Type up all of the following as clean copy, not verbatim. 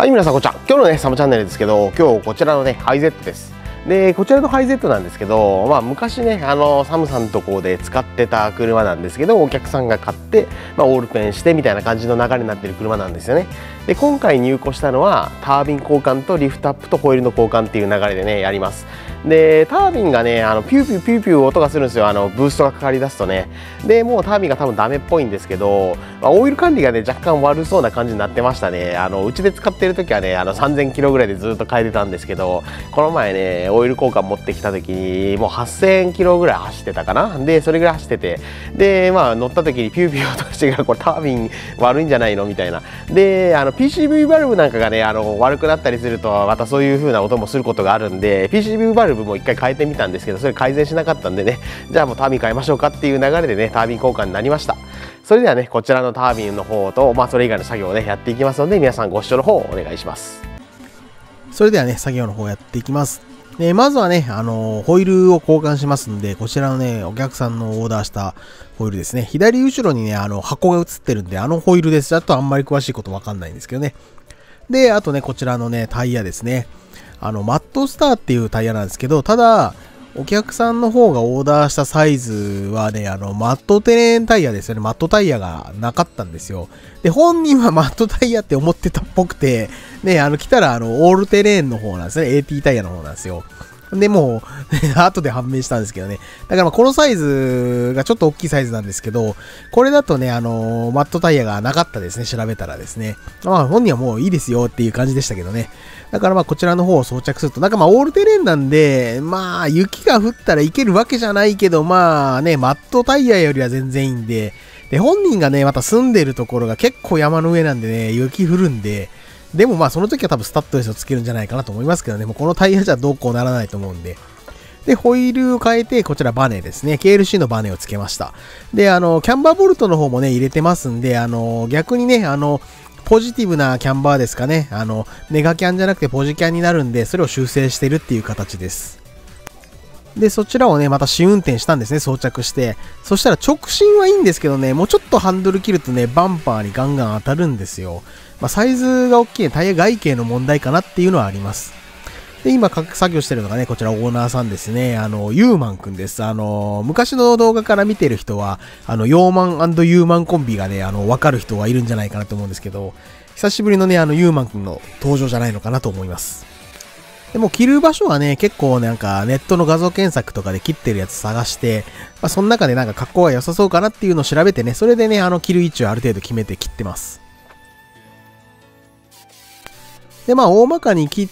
はい、皆さんこんにちは。今日のね、サムチャンネルですけど、今日こちらのね、ハイゼットです。で、こちらのハイゼットなんですけど、昔ね、サムさんのところで使ってた車なんですけど、お客さんが買って、オールペンしてみたいな感じの流れになってる車なんですよね。で、今回入庫したのは、タービン交換とリフトアップとホイールの交換っていう流れでね、やります。で、タービンがね、ピューピューピューピュー音がするんですよ。ブーストがかかりだすとね。で、もうタービンが多分ダメっぽいんですけど、オイル管理がね、若干悪そうな感じになってましたね。うちで使ってる時はね、3000キロぐらいでずっと変えてたんですけど、この前ね、オイル交換持ってきた時に、もう8000キロぐらい走ってたかな。で、それぐらい走ってて、で、乗った時にピューピュー音がしてから、これタービン悪いんじゃないのみたいな。で、PCV バルブなんかがね、悪くなったりすると、またそういう風な音もすることがあるんで、PCV バルブも一回変えてみたんですけど、それ改善しなかったんでね、じゃあもうタービン変えましょうかっていう流れでね、タービン交換になりました。それではね、こちらのタービンの方と、それ以外の作業をね、やっていきますので、皆さんご視聴の方お願いします。 それではね、作業の方やっていきます。まずはね、ホイールを交換しますんで、こちらのね、お客さんのオーダーしたホイールですね。左後ろにね、箱が映ってるんで、ホイールです。あとあんまり詳しいことわかんないんですけどね。で、あとね、こちらのね、タイヤですね。マットスターっていうタイヤなんですけど、ただ、お客さんの方がオーダーしたサイズはね、マットテレーンタイヤですよね。マットタイヤがなかったんですよ。で、本人はマットタイヤって思ってたっぽくて、ね、来たらオールテレーンの方なんですね。AT タイヤの方なんですよ。で、もう、後で判明したんですけどね。だからこのサイズがちょっと大きいサイズなんですけど、これだとね、マットタイヤがなかったですね。調べたらですね。本人はもういいですよっていう感じでしたけどね。だからこちらの方を装着すると、オールテレーンなんで、雪が降ったらいけるわけじゃないけど、マットタイヤよりは全然いいんで、で、本人がね、また住んでるところが結構山の上なんでね、雪降るんで、でもその時は多分スタッドレスをつけるんじゃないかなと思いますけどね、もうこのタイヤじゃどうこうならないと思うんで。で、ホイールを変えて、こちらバネですね。KLC のバネをつけました。で、キャンバーボルトの方もね、入れてますんで、逆にね、ポジティブなキャンバーですかね。ネガキャンじゃなくてポジキャンになるんで、それを修正してるっていう形です。で、そちらをね、また試運転したんですね、装着して。そしたら直進はいいんですけどね、もうちょっとハンドル切るとね、バンパーにガンガン当たるんですよ。サイズが大きいタイヤ外形の問題かなっていうのはあります。で、今作業してるのがね、こちらオーナーさんですね。ユーマンくんです。昔の動画から見てる人は、ヨーマン&ユーマンコンビがね、わかる人はいるんじゃないかなと思うんですけど、久しぶりのね、ユーマンくんの登場じゃないのかなと思います。でも切る場所はね、結構ネットの画像検索とかで切ってるやつ探して、その中で格好が良さそうかなっていうのを調べてね、それでね、切る位置をある程度決めて切ってます。で、大まかに切って、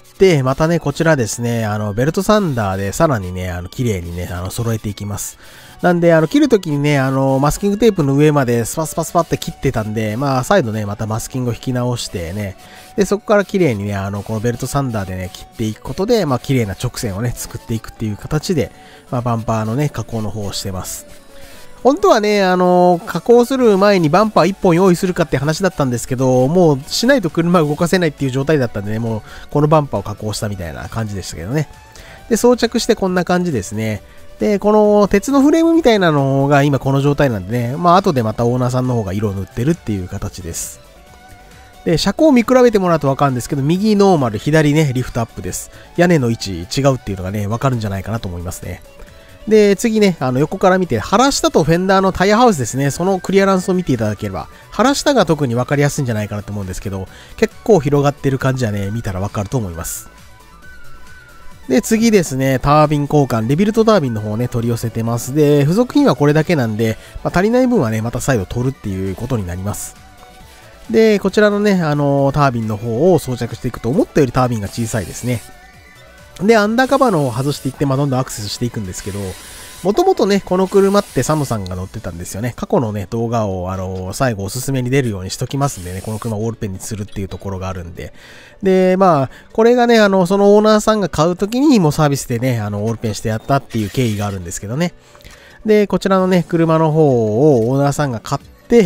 またね、こちらですね、ベルトサンダーでさらにね、綺麗にね、揃えていきます。なんで、切るときにね、マスキングテープの上までスパスパスパって切ってたんで、再度ね、またマスキングを引き直してね、で、そこから綺麗にね、このベルトサンダーでね、切っていくことで、綺麗な直線をね、作っていくっていう形で、バンパーのね、加工の方をしてます。本当はね、加工する前にバンパー1本用意するかって話だったんですけど、もうしないと車動かせないっていう状態だったんでね、もうこのバンパーを加工したみたいな感じでしたけどね。で、装着してこんな感じですね。で、この鉄のフレームみたいなのが今この状態なんでね、後でまたオーナーさんの方が色を塗ってるっていう形です。で、車高を見比べてもらうとわかるんですけど、右ノーマル、左ね、リフトアップです。屋根の位置違うっていうのがね、わかるんじゃないかなと思いますね。で、次ね、横から見て、腹下とフェンダーのタイヤハウスですね。そのクリアランスを見ていただければ、腹下が特に分かりやすいんじゃないかなと思うんですけど、結構広がってる感じはね、見たら分かると思います。で、次ですね、タービン交換、リビルトタービンの方をね、取り寄せてます。で、付属品はこれだけなんで、足りない分はね、また再度取るっていうことになります。で、こちらのね、タービンの方を装着していくと、思ったよりタービンが小さいですね。で、アンダーカバーの方を外していって、どんどんアクセスしていくんですけど、もともとね、この車ってサムさんが乗ってたんですよね。過去のね、動画を、最後おすすめに出るようにしときますんでね、この車をオールペンにするっていうところがあるんで。で、これがね、そのオーナーさんが買うときにもうサービスでね、オールペンしてやったっていう経緯があるんですけどね。で、こちらのね、車の方をオーナーさんが買って、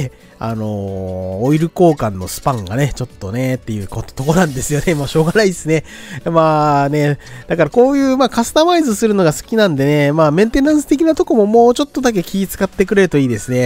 オイル交換のスパンがね、ちょっとね、っていうとこなんですよね。もうしょうがないですね。だからこういう、カスタマイズするのが好きなんでね、メンテナンス的なとこももうちょっとだけ気使ってくれるといいですね。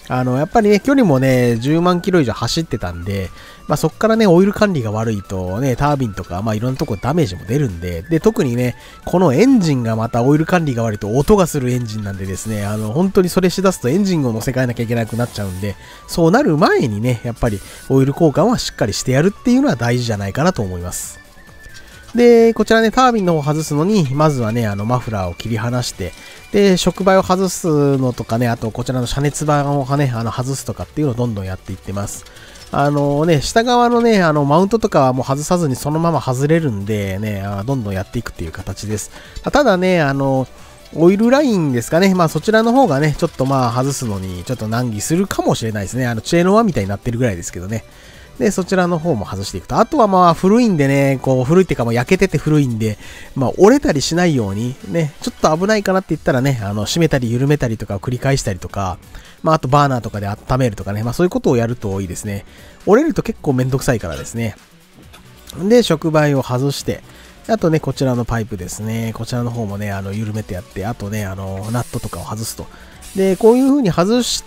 やっぱりね、距離もね、10万キロ以上走ってたんで、そっからね、オイル管理が悪いとね、タービンとか、いろんなとこダメージも出るんで、で、特にね、このエンジンがまたオイル管理が悪いと音がするエンジンなんでですね、本当にそれしだすとエンジンを乗せ替えなきゃいけなくなっちゃうんで、そうなる前にね、やっぱりオイル交換はしっかりしてやるっていうのは大事じゃないかなと思います。で、こちらね、タービンの方を外すのに、まずはね、マフラーを切り離して、で、触媒を外すのとかね、あとこちらの遮熱板をね、外すとかっていうのをどんどんやっていってます。下側のね、マウントとかはもう外さずにそのまま外れるんでね、どんどんやっていくっていう形です。ただね、オイルラインですかね。そちらの方がね、ちょっと外すのにちょっと難儀するかもしれないですね。チェーノワみたいになってるぐらいですけどね。で、そちらの方も外していくと。あとは古いんでね、古いっていうか焼けてて古いんで、折れたりしないように、ね、ちょっと危ないかなって言ったらね、締めたり緩めたりとかを繰り返したりとか、あとバーナーとかで温めるとかね、そういうことをやるといいですね。折れると結構めんどくさいからですね。で、触媒を外して、あとね、こちらのパイプですね。こちらの方もね、緩めてやって、あとね、ナットとかを外すと。で、こういう風に外して、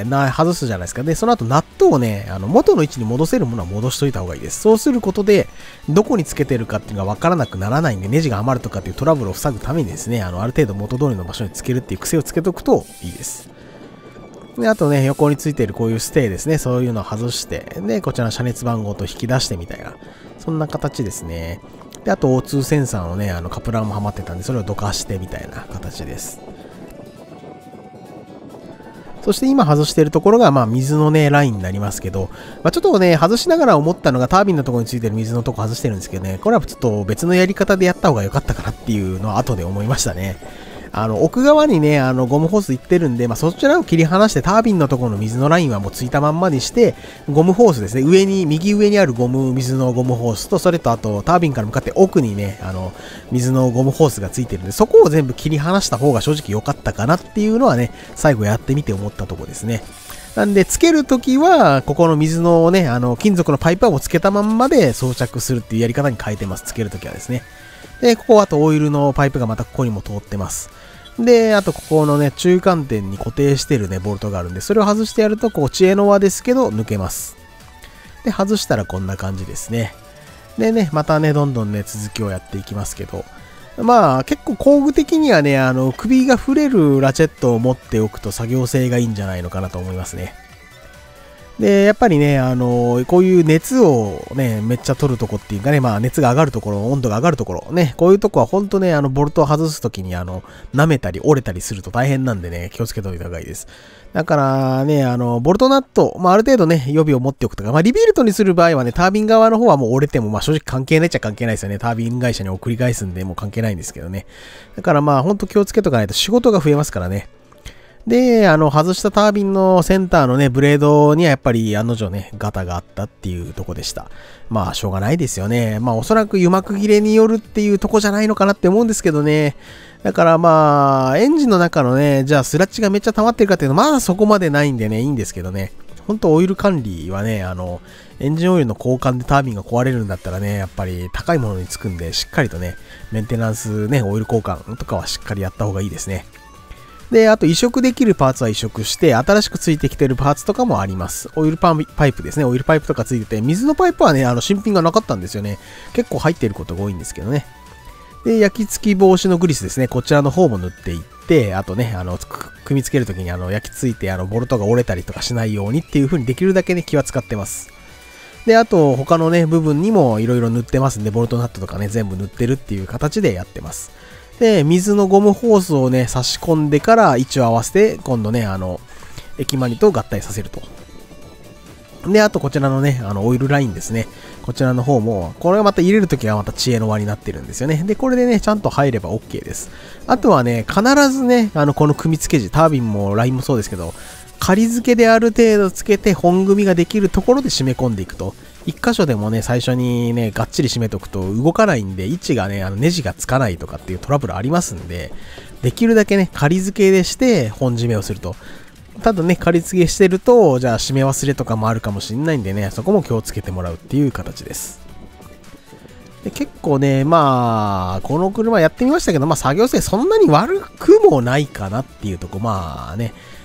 外すじゃないですか。で、その後、ナットをね、元の位置に戻せるものは戻しといた方がいいです。そうすることで、どこにつけてるかっていうのがわからなくならないんで、ネジが余るとかっていうトラブルを防ぐためにですね、ある程度元通りの場所につけるっていう癖をつけとくといいです。で、あとね、横についているこういうステーですね。そういうのを外して、で、こちらの遮熱番号と引き出してみたいな。そんな形ですね。で、あと O2 センサーのね、カプラーもはまってたんで、それをどかしてみたいな形です。そして今外しているところが、水のね、ラインになりますけど、ちょっとね、外しながら思ったのがタービンのところについてる水のとこ外してるんですけどね、これはちょっと別のやり方でやった方が良かったかなっていうのは後で思いましたね。奥側にね、ゴムホース行ってるんで、そちらを切り離してタービンのところの水のラインはもうついたまんまにして、ゴムホースですね、右上にある水のゴムホースと、それとあとタービンから向かって奥にね、水のゴムホースがついてるんで、そこを全部切り離した方が正直良かったかなっていうのはね、最後やってみて思ったところですね。なんで、つけるときは、ここの水のね、金属のパイプはもうつけたまんまで装着するっていうやり方に変えてます。つけるときはですね。で、ここあとオイルのパイプがまたここにも通ってます。で、あとここのね、中間点に固定してるね、ボルトがあるんで、それを外してやると、チェーノ輪ですけど、抜けます。で、外したらこんな感じですね。でね、またね、どんどんね、続きをやっていきますけど、結構工具的にはね、首が触れるラチェットを持っておくと作業性がいいんじゃないのかなと思いますね。で、やっぱりね、こういう熱をね、めっちゃ取るとこっていうかね、熱が上がるところ、温度が上がるところ、ね、こういうとこは本当ね、ボルトを外すときに舐めたり折れたりすると大変なんでね、気をつけておいた方がいいです。だからね、ボルトナット、ある程度ね、予備を持っておくとか、リビルトにする場合はね、タービン側の方はもう折れても、正直関係ないっちゃ関係ないですよね。タービン会社に送り返すんで、もう関係ないんですけどね。だから本当気をつけとかないと仕事が増えますからね。で、外したタービンのセンターのね、ブレードにはやっぱり案の定ね、ガタがあったっていうとこでした。しょうがないですよね。おそらく油膜切れによるっていうとこじゃないのかなって思うんですけどね。だからエンジンの中のね、じゃあスラッジがめっちゃ溜まってるかっていうと、まだそこまでないんでね、いいんですけどね。ほんとオイル管理はね、エンジンオイルの交換でタービンが壊れるんだったらね、やっぱり高いものにつくんで、しっかりとね、メンテナンスね、オイル交換とかはしっかりやった方がいいですね。で、あと移植できるパーツは移植して、新しくついてきてるパーツとかもあります。オイルパイプですね。オイルパイプとかついてて、水のパイプはね、新品がなかったんですよね。結構入っていることが多いんですけどね。で、焼き付き防止のグリスですね。こちらの方も塗っていって、あとね、組み付けるときに焼き付いて、ボルトが折れたりとかしないようにっていう風にできるだけね、気は使ってます。で、あと、他のね、部分にもいろいろ塗ってますんで、ボルトナットとかね、全部塗ってるっていう形でやってます。で、水のゴムホースをね、差し込んでから位置を合わせて、今度ね、液マニと合体させると。で、あとこちらのね、オイルラインですね。こちらの方も、これをまた入れるときはまた知恵の輪になってるんですよね。で、これでね、ちゃんと入れば OK です。あとはね、必ずね、この組み付け時、タービンもラインもそうですけど、仮付けである程度つけて本組みができるところで締め込んでいくと。一箇所でもね、最初にね、がっちり締めとくと動かないんで、位置がね、ネジがつかないとかっていうトラブルありますんで、できるだけね、仮付けでして本締めをすると。ただね、仮付けしてると、じゃあ締め忘れとかもあるかもしれないんでね、そこも気をつけてもらうっていう形です。で結構ね、この車やってみましたけど、作業性そんなに悪くもないかなっていうとこ、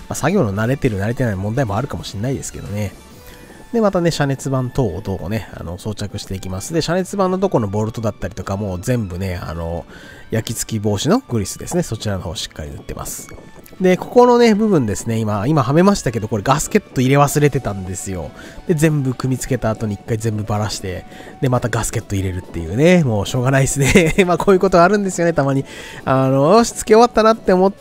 作業の慣れてる慣れてない問題もあるかもしれないですけどね。で、またね、遮熱板等をね、装着していきます。で、遮熱板のとこのボルトだったりとかも全部ね、焼き付き防止のグリスですね。そちらの方しっかり塗ってます。で、ここのね、部分ですね、今はめましたけど、これガスケット入れ忘れてたんですよ。で、全部組み付けた後に一回全部ばらして、で、またガスケット入れるっていうね、もうしょうがないですね。まあ、こういうことあるんですよね、たまに。よし、付け終わったなって思って、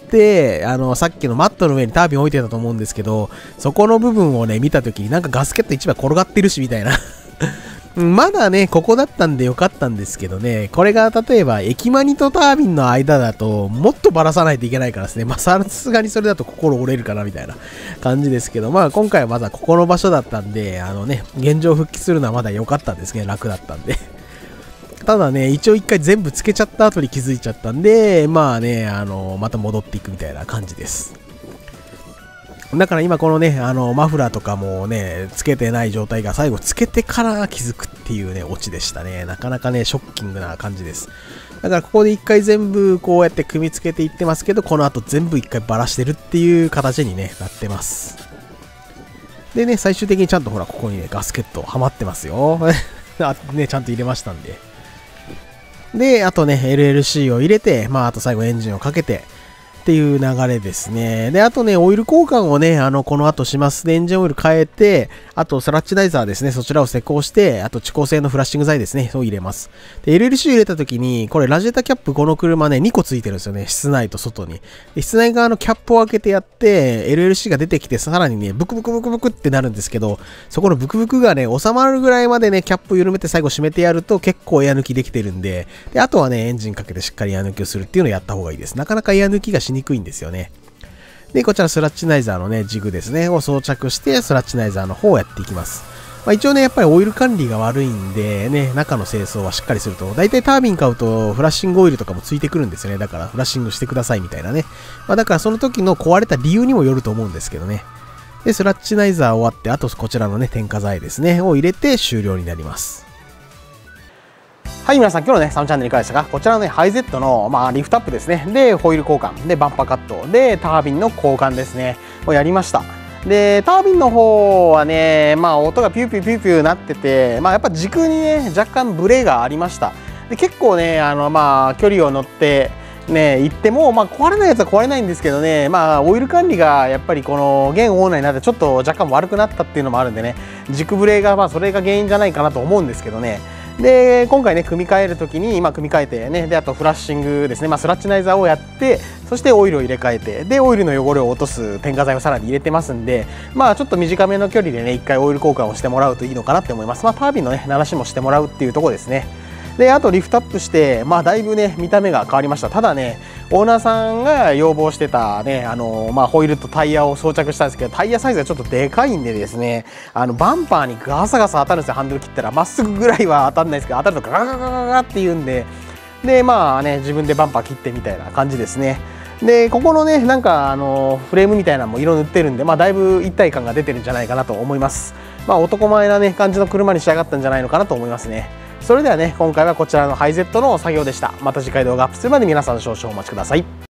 さっきのマットの上にタービン置いてたと思うんですけど、そこの部分をね、見たときになんかガスケット一枚転がってるし、みたいな。まだね、ここだったんでよかったんですけどね、これが例えば駅マニとタービンの間だともっとばらさないといけないからですね、まあさすがにそれだと心折れるかなみたいな感じですけど、まあ今回はまだここの場所だったんで、現状復帰するのはまだ良かったんですけど、楽だったんで。ただね、一応一回全部つけちゃった後に気づいちゃったんで、まあね、また戻っていくみたいな感じです。だから今このね、マフラーとかもね、つけてない状態が最後つけてから気づくっていうね、オチでしたね。なかなかね、ショッキングな感じです。だからここで一回全部こうやって組み付けていってますけど、この後全部一回バラしてるっていう形にね、なってます。でね、最終的にちゃんとほら、ここにね、ガスケットはまってますよ。ね、ちゃんと入れましたんで。で、あとね、LLC を入れて、まあ、あと最後エンジンをかけて、っていう流れですね。で、あとね、オイル交換をね、この後します。で、エンジンオイル変えて、あとスラッチダイザーですね、そちらを施工して、あと遅効性のフラッシング剤ですね、を入れます。で、LLC 入れた時に、これラジエーターキャップ、この車ね、2個ついてるんですよね、室内と外に。で、室内側のキャップを開けてやって、LLC が出てきて、さらにね、ブクブクブクブクってなるんですけど、そこのブクブクがね、収まるぐらいまでね、キャップ緩めて最後閉めてやると、結構エア抜きできてるんで、で、あとはね、エンジンかけてしっかりエア抜きをするっていうのをやった方がいいです。なかなかエア抜きがしにくいんですよね。で、こちらスラッチナイザーのね、ジグですね、を装着して、スラッチナイザーの方をやっていきます。まあ、一応ね、やっぱりオイル管理が悪いんで、ね、中の清掃はしっかりすると、だいたいタービン買うとフラッシングオイルとかもついてくるんですよね。だからフラッシングしてくださいみたいなね。まあ、だからその時の壊れた理由にもよると思うんですけどね。で、スラッチナイザー終わって、あとこちらのね、添加剤ですね、を入れて終了になります。はい、皆さん、今日のね、サムチャンネルいかがでしたか？こちらのね、ハイゼットの、リフトアップですね。で、ホイール交換。で、バンパーカット。で、タービンの交換ですね。をやりました。で、タービンの方はね、音がピューピューピューピューなってて、やっぱ軸にね、若干ブレがありました。で、結構ね、距離を乗って、ね、行っても、壊れないやつは壊れないんですけどね、オイル管理がやっぱりこの現オーナーになってちょっと若干悪くなったっていうのもあるんでね、軸ブレがそれが原因じゃないかなと思うんですけどね。で、今回ね、組み替えるときに、今組み替えてね、で、あとフラッシングですね、スラッチナイザーをやって、そしてオイルを入れ替えて、で、オイルの汚れを落とす添加剤をさらに入れてますんで、ちょっと短めの距離でね、一回オイル交換をしてもらうといいのかなって思います。タービンのね、鳴らしもしてもらうっていうところですね。で、あとリフトアップして、だいぶね、見た目が変わりました。ただね、オーナーさんが要望してたね、ホイールとタイヤを装着したんですけど、タイヤサイズがちょっとでかいんでですね、バンパーにガサガサ当たるんですよ。ハンドル切ったら、まっすぐぐらいは当たんないですけど、当たるとガガガガガガって言うんで、で、自分でバンパー切ってみたいな感じですね。で、ここのね、なんか、フレームみたいなのも色塗ってるんで、だいぶ一体感が出てるんじゃないかなと思います。男前なね、感じの車に仕上がったんじゃないのかなと思いますね。それではね、今回はこちらのハイゼットの作業でした。また次回動画アップするまで皆さん少々お待ちください。